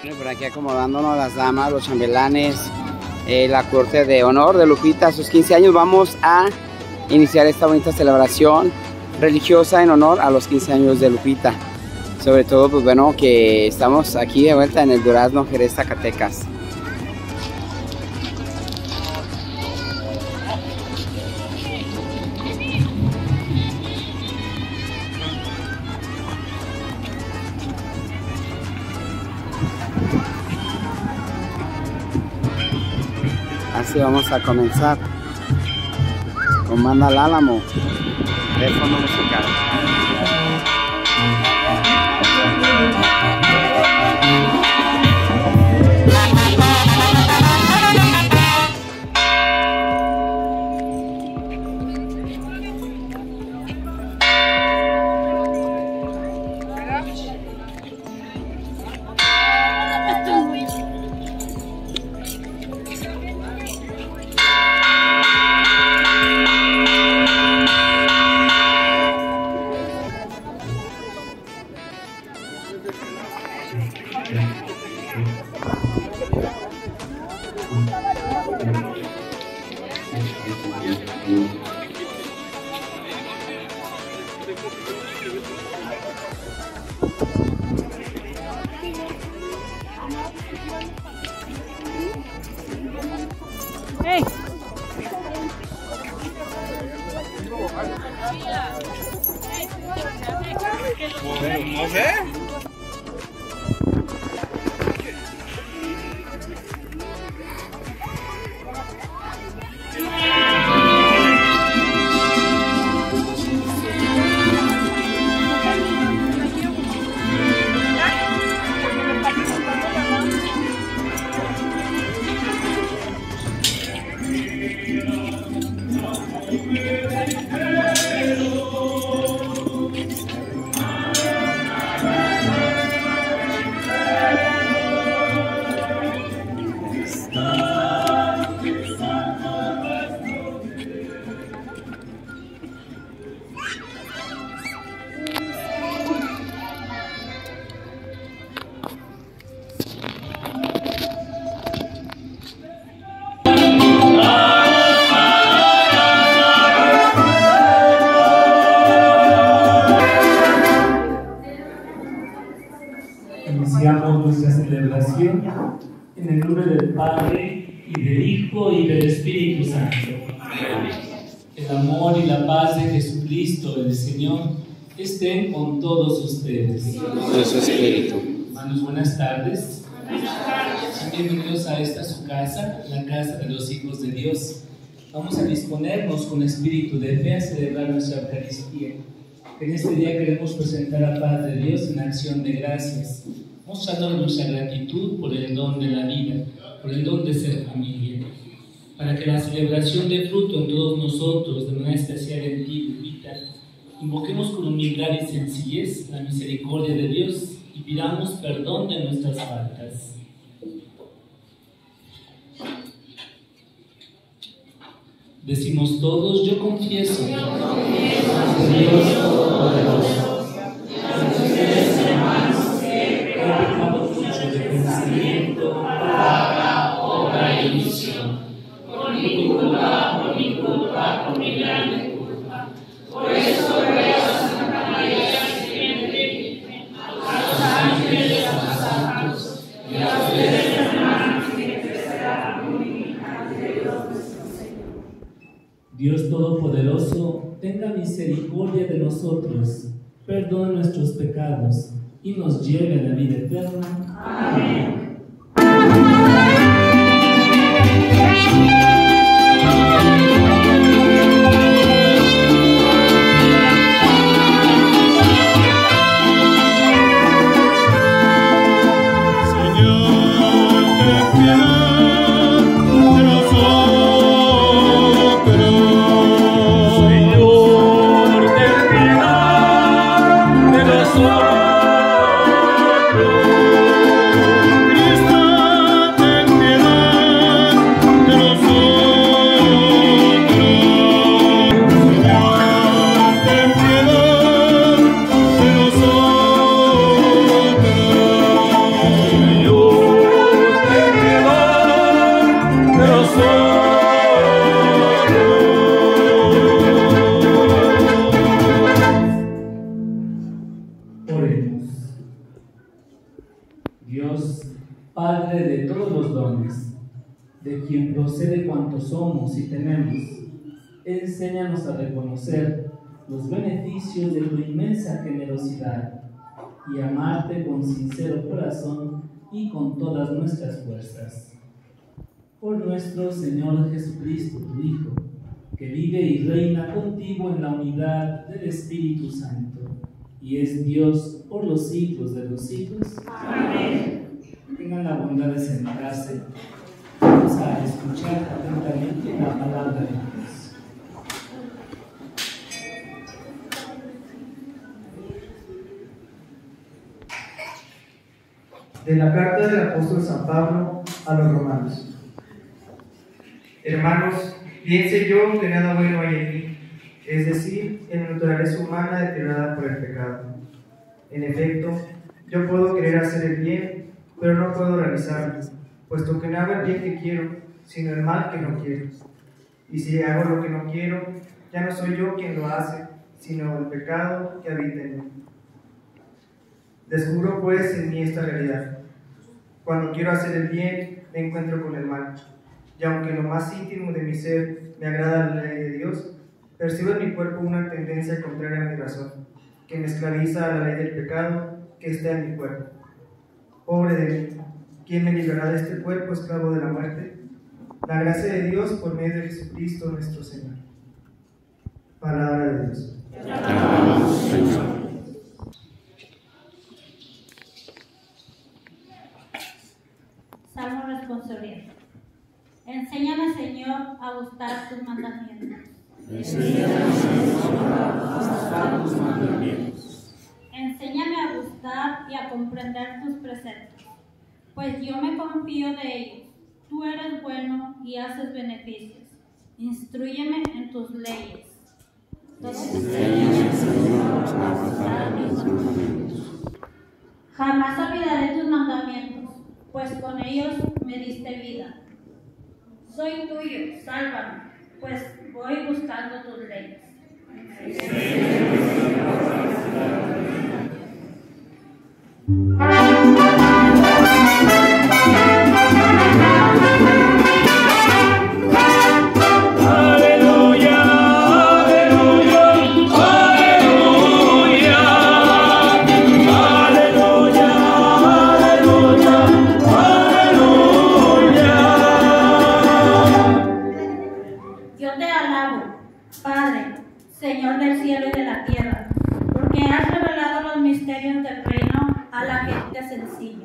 Bueno, por aquí acomodándonos las damas, los chambelanes, la corte de honor de Lupita a sus 15 años. Vamos a iniciar esta bonita celebración religiosa en honor a los 15 años de Lupita. Sobre todo, pues bueno, que estamos aquí de vuelta en el Durazno, Jerez, Zacatecas. Así vamos a comenzar con Banda El Álamo de fondo musical. Hey. No sé. Iniciamos nuestra celebración en el nombre del Padre, y del Hijo, y del Espíritu Santo. El amor y la paz de Jesucristo, el Señor, estén con todos ustedes. Con su espíritu. Hermanos, buenas tardes. Bienvenidos a esta su casa, la casa de los hijos de Dios. Vamos a disponernos con espíritu de fe a celebrar nuestra Eucaristía. En este día queremos presentar a Padre Dios en acción de gracias, mostrando nuestra gratitud por el don de la vida, por el don de ser familia, para que la celebración dé fruto en todos nosotros, de manera especial en ti, Lupita. Invoquemos con humildad y sencillez la misericordia de Dios y pidamos perdón de nuestras faltas. Decimos todos: yo confieso ante Dios Todopoderoso, ante ustedes, hermanos, que he pecado mucho de pensamiento, palabra, obra y omisión, por mi culpa, por mi grande culpa. Por eso ruego a Santa María, siempre, a los ángeles, a los santos, y a ustedes, hermanos, que intercedan por mí ante Dios nuestro Señor. Dios Todopoderoso, tenga misericordia de nosotros, perdone nuestros pecados y nos lleve a la vida eterna. Amén. Señor, cuanto somos y tenemos, enséñanos a reconocer los beneficios de tu inmensa generosidad y amarte con sincero corazón y con todas nuestras fuerzas. Por nuestro Señor Jesucristo, tu Hijo, que vive y reina contigo en la unidad del Espíritu Santo, y es Dios por los siglos de los siglos. Amén. Tengan la bondad de sentarse. Vamos a escuchar atentamente la palabra de Dios. De la carta del apóstol San Pablo a los romanos. Hermanos, piense yo que nada bueno hay en mí, es decir, en mi naturaleza humana deteriorada por el pecado. En efecto, yo puedo querer hacer el bien, pero no puedo realizarlo, puesto que no hago el bien que quiero, sino el mal que no quiero. Y si hago lo que no quiero, ya no soy yo quien lo hace, sino el pecado que habita en mí. Descubro pues en mí esta realidad. Cuando quiero hacer el bien, me encuentro con el mal. Y aunque en lo más íntimo de mi ser me agrada la ley de Dios, percibo en mi cuerpo una tendencia contraria a mi razón, que me esclaviza a la ley del pecado que está en mi cuerpo. Pobre de mí, ¿quién me librará de este cuerpo esclavo de la muerte? La gracia de Dios por medio de Jesucristo nuestro Señor. Palabra de Dios. Salmo responsorial. Enséñame, Señor, a gustar tus mandamientos. Enséñame, Señor, a gustar tus mandamientos. Enséñame a gustar y a comprender tus preceptos, pues yo me confío de ellos. Tú eres bueno y haces beneficios. Instrúyeme en tus leyes. Enséñame, Señor, a gustar tus mandamientos. Jamás olvidaré tus mandamientos, pues con ellos me diste vida. Soy tuyo, sálvame, pues voy buscando tus leyes. Señor del cielo y de la tierra, porque has revelado los misterios del reino a la gente sencilla.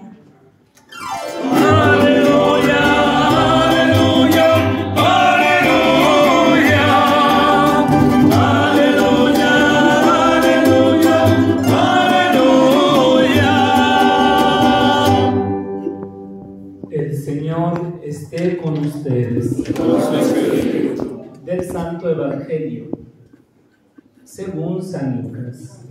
Aleluya, aleluya, aleluya, aleluya, aleluya, aleluya. El Señor esté con ustedes. Del Santo Evangelio según San Lucas.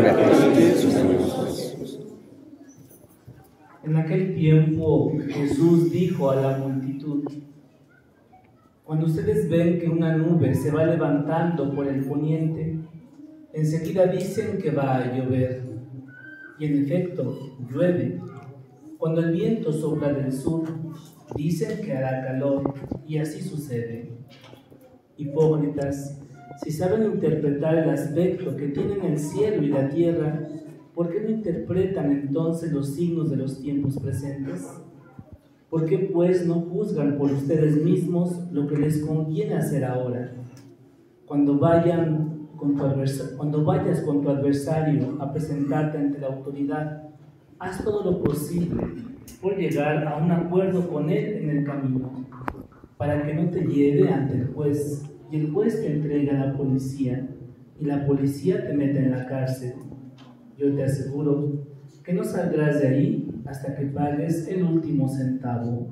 En aquel tiempo Jesús dijo a la multitud: cuando ustedes ven que una nube se va levantando por el poniente, enseguida dicen que va a llover. Y en efecto, llueve. Cuando el viento sopla del sur, dicen que hará calor, y así sucede. Hipócritas, si saben interpretar el aspecto que tienen el cielo y la tierra, ¿por qué no interpretan entonces los signos de los tiempos presentes? ¿Por qué pues no juzgan por ustedes mismos lo que les conviene hacer ahora? Cuando vayas con tu adversario a presentarte ante la autoridad, haz todo lo posible por llegar a un acuerdo con él en el camino, para que no te lleve ante el juez, y el juez te entregue a la policía, y la policía te mete en la cárcel. Yo te aseguro que no saldrás de ahí hasta que pagues el último centavo.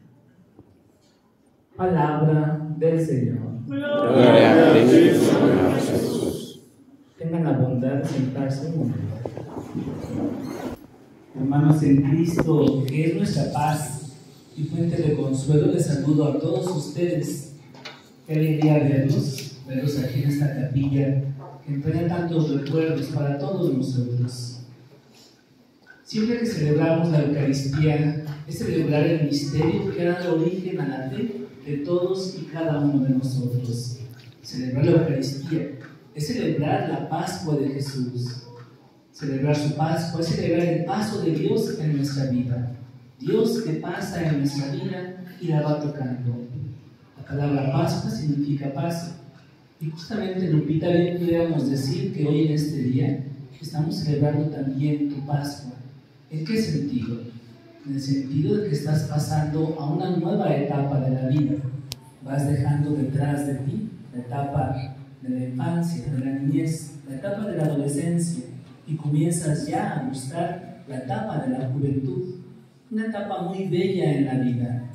Palabra del Señor. Gloria a ti, Señor Jesús. Tengan la bondad de sentarse un momento. Hermanos en Cristo, que es nuestra paz y fuente de consuelo, les saludo a todos ustedes. Qué alegría verlos aquí en esta capilla que entrega tantos recuerdos para todos nosotros. Siempre que celebramos la Eucaristía, es celebrar el misterio que da origen a la fe de todos y cada uno de nosotros. Celebrar la Eucaristía es celebrar la Pascua de Jesús. Celebrar su Pascua es celebrar el paso de Dios en nuestra vida. Dios que pasa en nuestra vida y la va tocando. La palabra Pascua significa paso. Y justamente, Lupita, bien pudiéramos decir que hoy en este día estamos celebrando también tu Pascua. ¿En qué sentido? En el sentido de que estás pasando a una nueva etapa de la vida. Vas dejando detrás de ti la etapa de la infancia, de la niñez, la etapa de la adolescencia, y comienzas ya a buscar la etapa de la juventud, una etapa muy bella en la vida.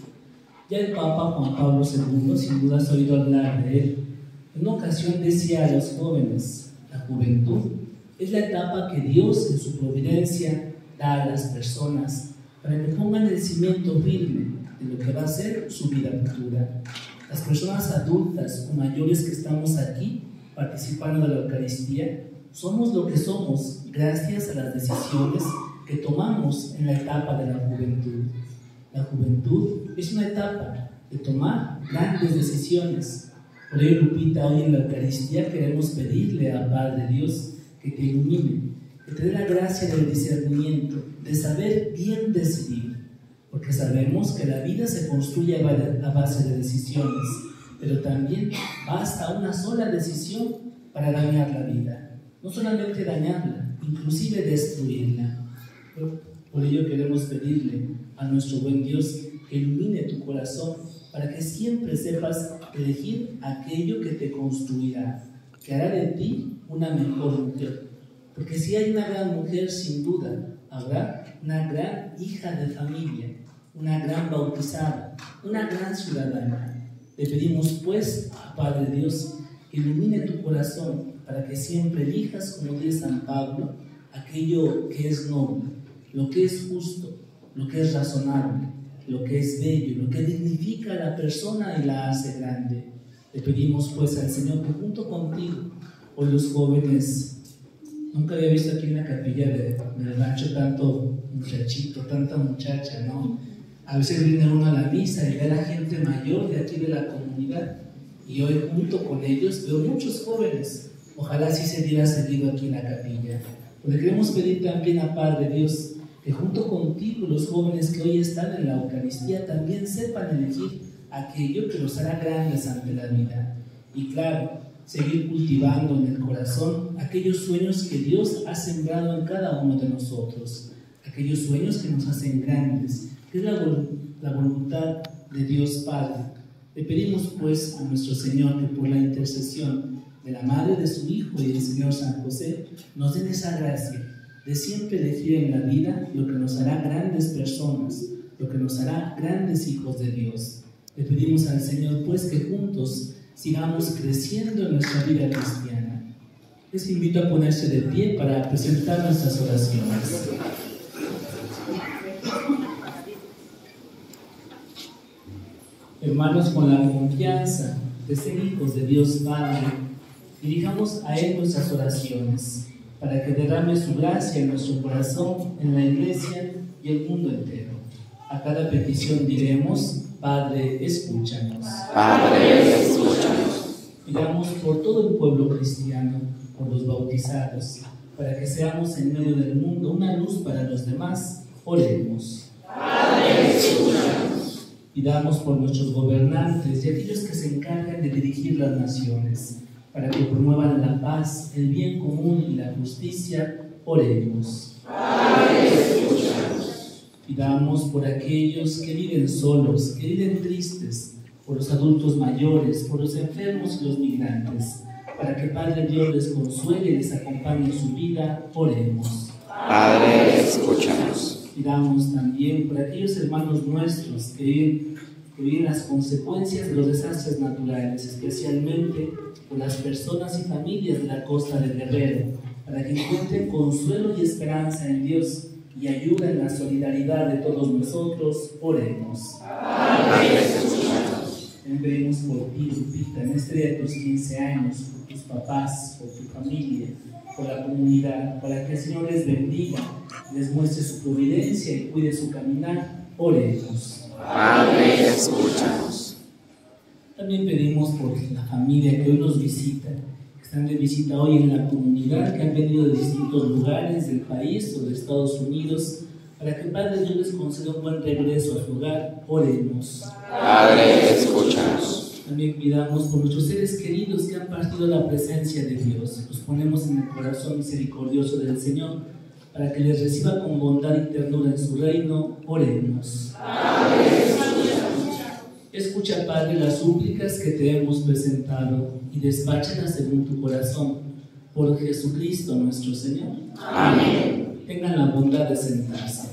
Ya el Papa Juan Pablo II, sin duda has oído hablar de él, en una ocasión decía a los jóvenes: la juventud es la etapa que Dios en su providencia da a las personas para que pongan el cimiento firme de lo que va a ser su vida futura. Las personas adultas o mayores que estamos aquí participando de la Eucaristía somos lo que somos gracias a las decisiones que tomamos en la etapa de la juventud. La juventud es una etapa de tomar grandes decisiones. Por ello, Lupita, hoy en la Eucaristía queremos pedirle a Padre Dios que te ilumine, que te dé la gracia del discernimiento, de saber bien decidir, porque sabemos que la vida se construye a base de decisiones, pero también basta una sola decisión para dañar la vida. No solamente dañarla, inclusive destruirla. Por ello queremos pedirle a nuestro buen Dios que ilumine tu corazón para que siempre sepas elegir aquello que te construirá, que hará de ti una mejor mujer. Porque si hay una gran mujer, sin duda, habrá una gran hija de familia, una gran bautizada, una gran ciudadana. Le pedimos pues a Padre Dios que ilumine tu corazón para que siempre elijas, como dice San Pablo, aquello que es noble, lo que es justo, lo que es razonable, lo que es bello, lo que dignifica a la persona y la hace grande. Le pedimos pues al Señor que junto contigo, hoy los jóvenes, nunca había visto aquí en la capilla del rancho tanto muchachito, tanta muchacha, ¿no? A veces viene uno a la misa y ve a la gente mayor de aquí de la comunidad, y hoy junto con ellos veo muchos jóvenes. Ojalá sí se diera seguido aquí en la capilla. Porque queremos pedir también a Padre Dios que junto contigo los jóvenes que hoy están en la Eucaristía también sepan elegir aquello que los hará grandes ante la vida. Y claro, seguir cultivando en el corazón aquellos sueños que Dios ha sembrado en cada uno de nosotros, aquellos sueños que nos hacen grandes, que es la voluntad de Dios Padre. Le pedimos pues a nuestro Señor que por la intercesión de la Madre de su Hijo y del Señor San José nos den esa gracia de siempre elegir en la vida lo que nos hará grandes personas, lo que nos hará grandes hijos de Dios. Le pedimos al Señor pues que juntos sigamos creciendo en nuestra vida cristiana. Les invito a ponerse de pie para presentar nuestras oraciones. Hermanos, con la confianza de ser hijos de Dios Padre, dirijamos a Él nuestras oraciones, para que derrame su gracia en nuestro corazón, en la Iglesia y el mundo entero. A cada petición diremos: Padre, escúchanos. Padre, escúchanos. Pidamos por todo el pueblo cristiano, por los bautizados, para que seamos en medio del mundo una luz para los demás. Oremos. Padre, escúchanos. Pidamos por nuestros gobernantes y aquellos que se encargan de dirigir las naciones, para que promuevan la paz, el bien común y la justicia. Oremos. Padre, escúchanos. Pidamos por aquellos que viven solos, que viven tristes, por los adultos mayores, por los enfermos y los migrantes, para que Padre Dios les consuele y les acompañe en su vida. Oremos. Padre, escúchanos. Pidamos también por aquellos hermanos nuestros que viven las consecuencias de los desastres naturales, especialmente por las personas y familias de la costa del Guerrero, para que encuentren consuelo y esperanza en Dios y ayuda en la solidaridad de todos nosotros. Oremos. Padre, escúchanos. También pedimos por ti, Lupita, en este día de tus 15 años, por tus papás, por tu familia, por la comunidad, para que el Señor les bendiga, les muestre su providencia y cuide su caminar. Oremos. Padre, escúchanos. También pedimos por la familia que hoy nos visita, que están de visita hoy en la comunidad, que han venido de distintos lugares del país o de Estados Unidos, para que Padre Dios les conceda un buen regreso a su hogar. Oremos. Padre, escúchanos. También pidamos por nuestros seres queridos que han partido a la presencia de Dios. Los ponemos en el corazón misericordioso del Señor, para que les reciba con bondad y ternura en su reino. Oremos. Escucha, Padre, las súplicas que te hemos presentado y despáchalas según tu corazón, por Jesucristo nuestro Señor. Amén. Tengan la bondad de sentarse.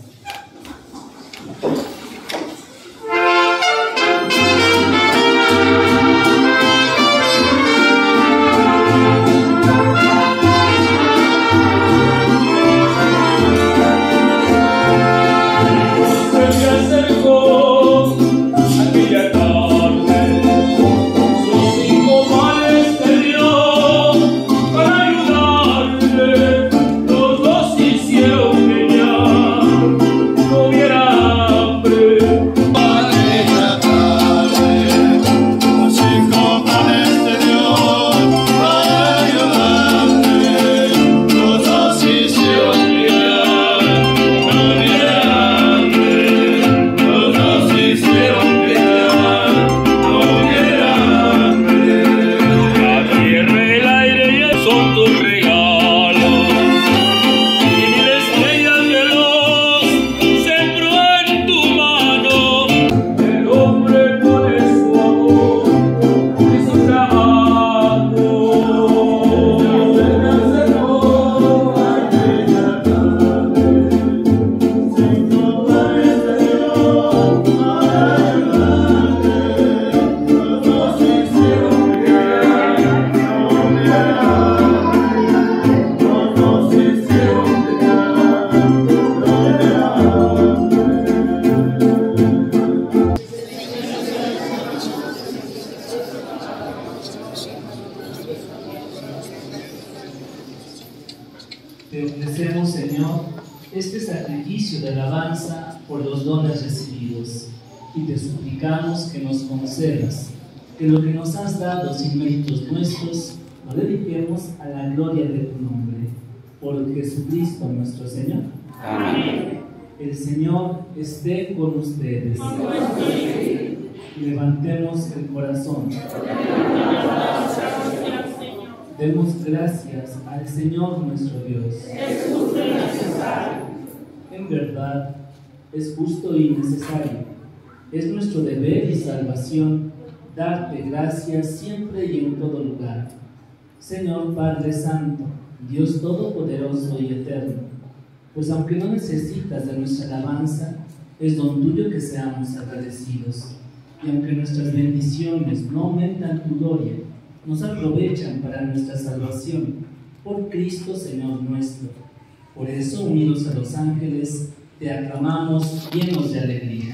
Te ofrecemos, Señor, este sacrificio de alabanza por los dones recibidos y te suplicamos que nos concedas que lo que nos has dado sin méritos nuestros lo dediquemos a la gloria de tu nombre, por Jesucristo nuestro Señor. Amén. El Señor esté con ustedes. Levantemos el corazón. Demos gracias al Señor nuestro Dios. Es justo y necesario. En verdad, es justo y necesario. Es nuestro deber y salvación darte gracias siempre y en todo lugar. Señor Padre Santo, Dios Todopoderoso y Eterno, pues aunque no necesitas de nuestra alabanza, es don tuyo que seamos agradecidos. Y aunque nuestras bendiciones no aumentan tu gloria, nos aprovechan para nuestra salvación, por Cristo Señor nuestro. Por eso, unidos a los ángeles, te aclamamos llenos de alegría.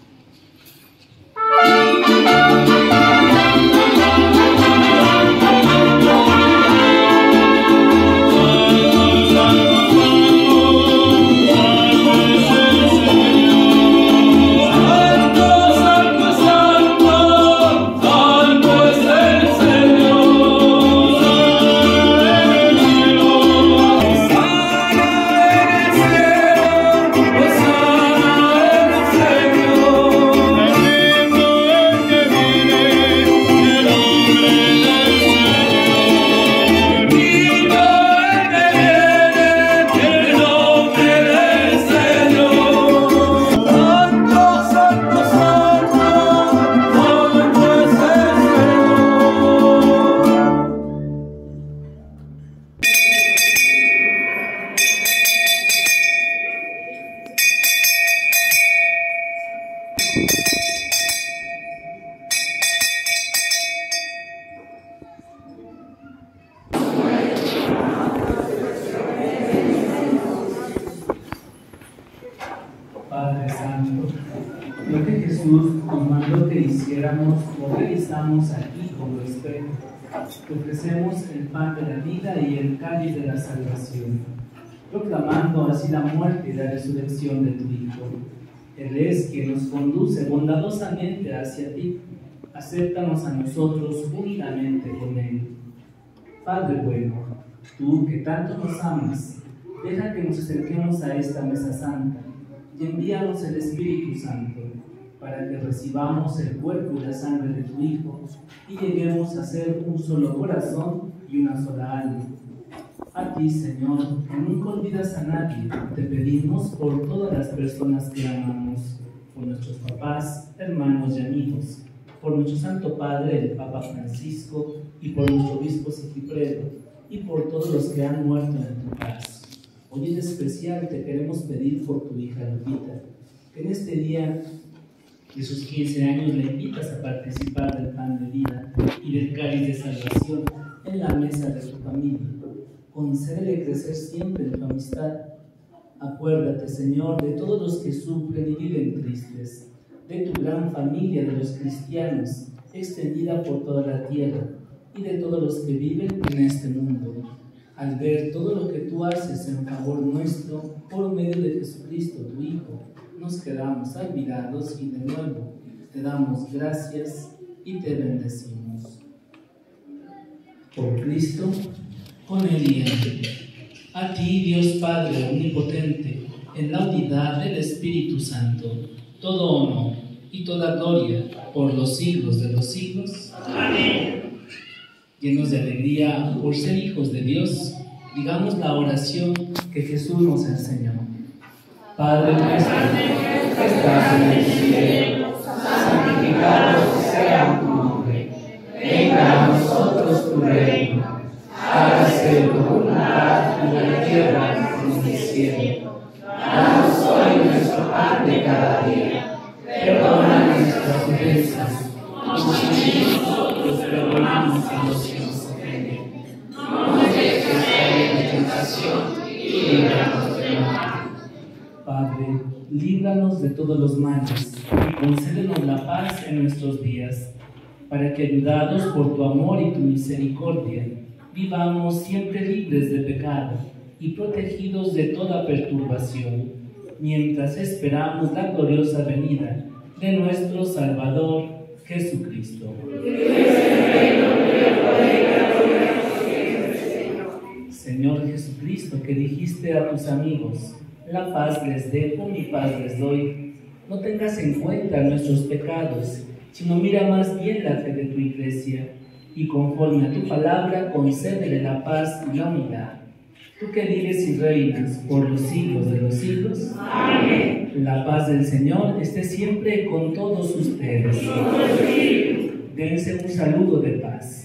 Padre Santo, lo que Jesús nos mandó que hiciéramos, lo realizamos aquí como espejo. Te ofrecemos el pan de la vida y el cáliz de la salvación, proclamando así la muerte y la resurrección de tu Hijo. Él es quien nos conduce bondadosamente hacia ti, acéptanos a nosotros juntamente con Él. Padre bueno, tú que tanto nos amas, deja que nos acerquemos a esta mesa santa y envíanos el Espíritu Santo para que recibamos el cuerpo y la sangre de tu Hijo y lleguemos a ser un solo corazón y una sola alma. A ti, Señor, que nunca olvidas a nadie, te pedimos por todas las personas que amamos, por nuestros papás, hermanos y amigos, por nuestro Santo Padre, el Papa Francisco, y por nuestro Obispo Sigifredo, y por todos los que han muerto en tu paz. Hoy en especial te queremos pedir por tu hija Lupita, que en este día de sus 15 años le invitas a participar del pan de vida y del cáliz de salvación en la mesa de tu familia. Concédele crecer siempre en tu amistad. Acuérdate, Señor, de todos los que sufren y viven tristes, de tu gran familia de los cristianos, extendida por toda la tierra, y de todos los que viven en este mundo. Al ver todo lo que tú haces en favor nuestro, por medio de Jesucristo, tu Hijo, nos quedamos admirados y de nuevo te damos gracias y te bendecimos. Por Cristo, con Él y en Él. A ti, Dios Padre omnipotente, en la unidad del Espíritu Santo, todo honor y toda gloria por los siglos de los siglos. Amén. Llenos de alegría por ser hijos de Dios, digamos la oración que Jesús nos enseñó. Padre nuestro, que estás en el cielo, santificado sea tu nombre. Venga a nosotros tu reino. Hágase tu voluntad en la tierra como en el cielo. Danos hoy nuestro pan de cada día. Perdona nuestras ofensas, como nosotros perdonamos a los que nos ofenden. No nos dejes caer en tentación y líbranos del mal. Padre, líbranos de todos los males y concédenos la paz en nuestros días, para que, ayudados por tu amor y tu misericordia, vivamos siempre libres de pecado y protegidos de toda perturbación, mientras esperamos la gloriosa venida de nuestro Salvador Jesucristo. Señor Jesucristo, que dijiste a tus amigos: la paz les dejo, mi paz les doy, no tengas en cuenta nuestros pecados, sino mira más bien la fe de tu Iglesia, y conforme a tu palabra concédele la paz y la unidad. Tú que vives y reinas por los siglos de los siglos. Amén. La paz del Señor esté siempre con todos ustedes. Dense un saludo de paz.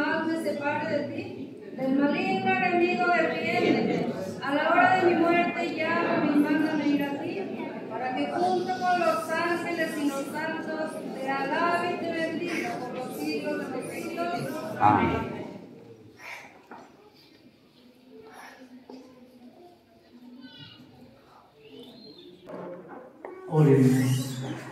mal me separe de ti. Del maligno enemigo defiende. A la hora de mi muerte llama mi mano a ir a ti, para que junto con los ángeles y los santos te alabe y te bendiga por los siglos de los siglos. Amén. Oremos.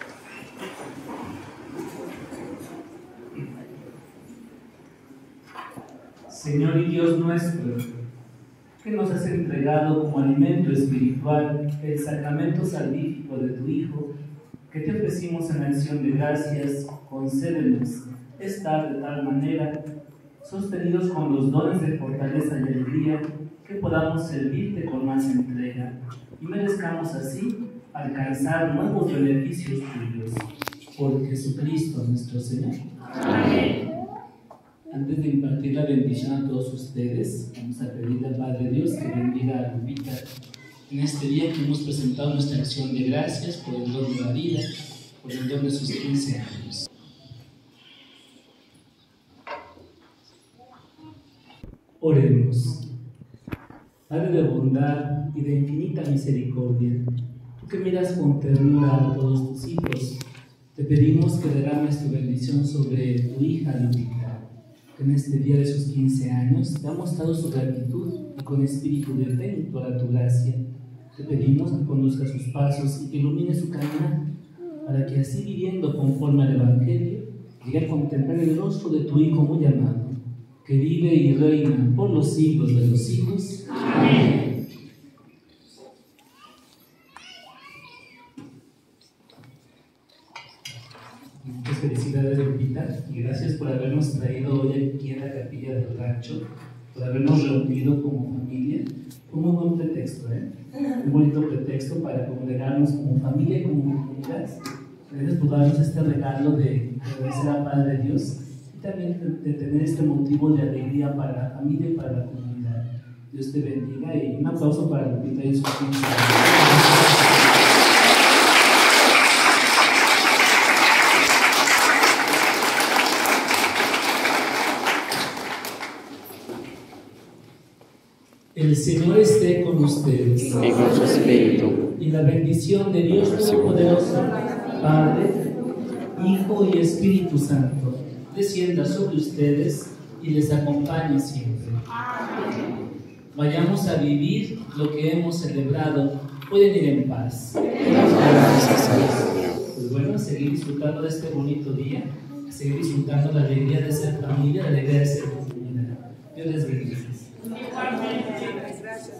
Señor y Dios nuestro, que nos has entregado como alimento espiritual el sacramento salvífico de tu Hijo, que te ofrecimos en acción de gracias, concédenos estar de tal manera, sostenidos con los dones de fortaleza y alegría, que podamos servirte con más entrega y merezcamos así alcanzar nuevos beneficios tuyos. Por Jesucristo nuestro Señor. Amén. Antes de impartir la bendición a todos ustedes, vamos a pedirle al Padre Dios que bendiga a Lupita en este día que hemos presentado nuestra acción de gracias por el don de la vida, por el don de sus 15 años. Oremos. Padre de bondad y de infinita misericordia, tú que miras con ternura a todos tus hijos, te pedimos que derrames tu bendición sobre tu hija Lupita, que en este día de sus 15 años te ha mostrado su gratitud y con espíritu de fe implora tu gracia. Te pedimos que conduzca sus pasos y que ilumine su camino, para que así viviendo conforme al Evangelio, llegue a contemplar el rostro de tu Hijo muy amado, que vive y reina por los siglos de los siglos. Amén. Muchas felicidades, Lupita, y gracias por habernos traído hoy aquí a la capilla del rancho, por habernos reunido como familia. Fue un muy buen pretexto, un bonito pretexto para congregarnos como familia y como comunidad. Gracias por darnos este regalo de agradecer al Padre Dios y también de tener este motivo de alegría para la familia y para la comunidad. Dios te bendiga y un aplauso para Lupita y sus 15 años. El Señor esté con ustedes. Y con su espíritu. Y la bendición de Dios Todopoderoso, Padre, Hijo y Espíritu Santo, descienda sobre ustedes y les acompañe siempre. Vayamos a vivir lo que hemos celebrado. Pueden ir en paz. Pues bueno, a seguir disfrutando de este bonito día, a seguir disfrutando la alegría de ser familia, la alegría de ser comunidad. Dios les bendiga. Gracias.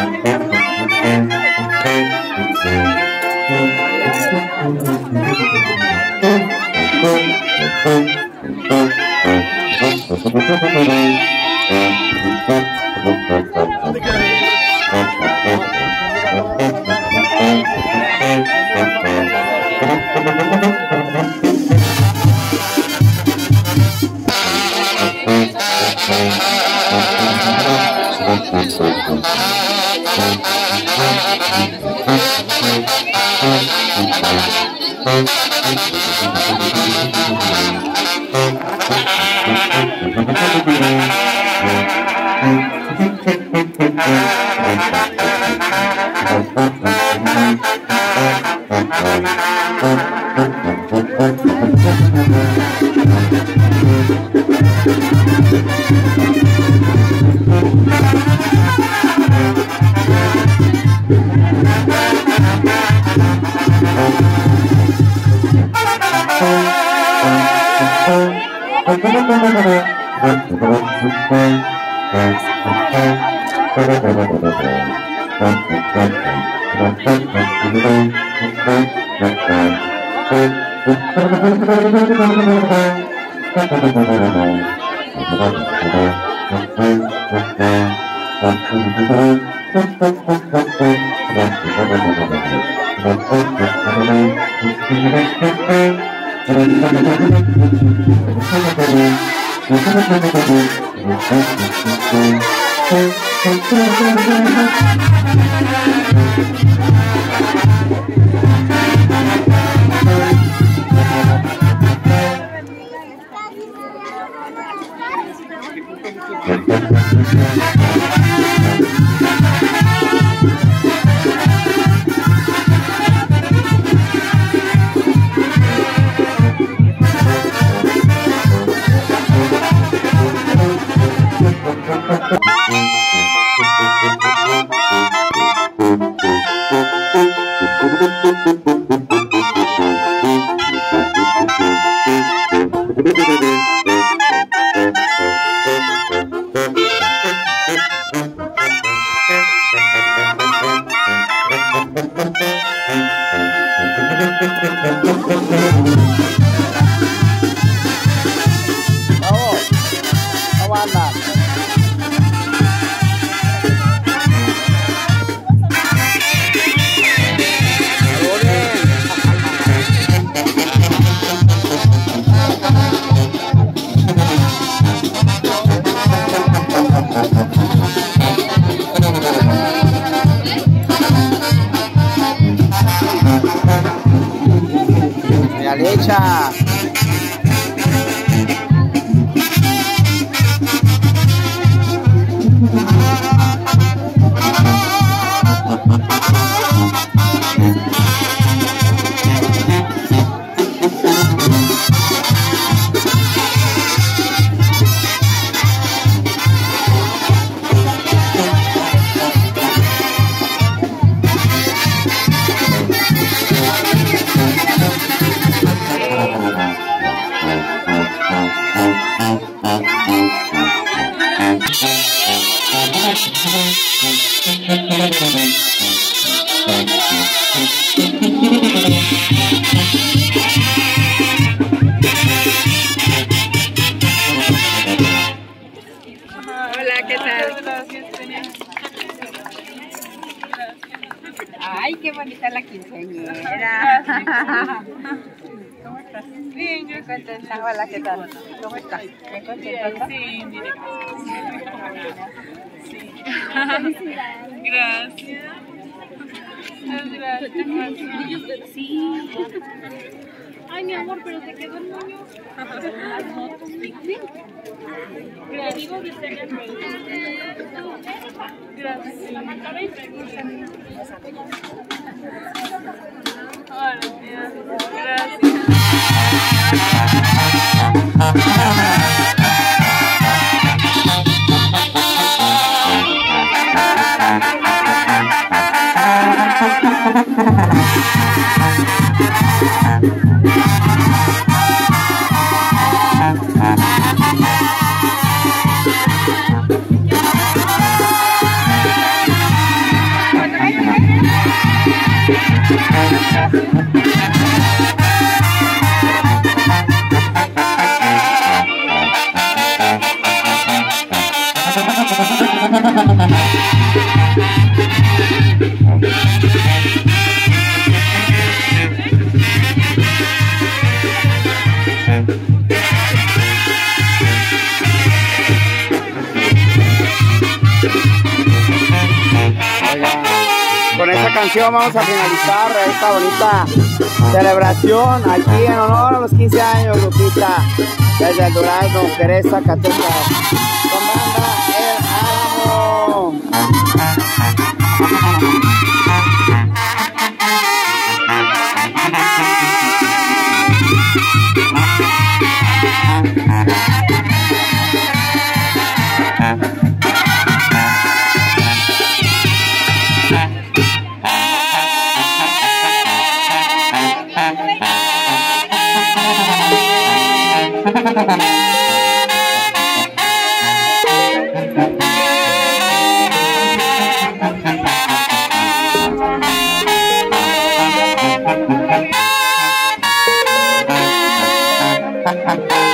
Thank you. Alecha. Hola, ¿qué tal? Ay, qué bonita la quinceañera. ¿Cómo estás? Bien, yo contenta. Hola, ¿qué tal? ¿Cómo estás? ¿Me contenta? Sí, mire. Sí. Gracias. Gracias. Sí. Ay, mi amor, pero te quedó el moño. Las fotos, sí. Gracias. Digo que se me gracias. Hola, tía. Gracias. canción vamos a finalizar esta bonita celebración aquí en honor a los 15 años, Lupita, desde el Durazno, Jerez, Zacatecas, con banda El Álamo. Ha ha ha.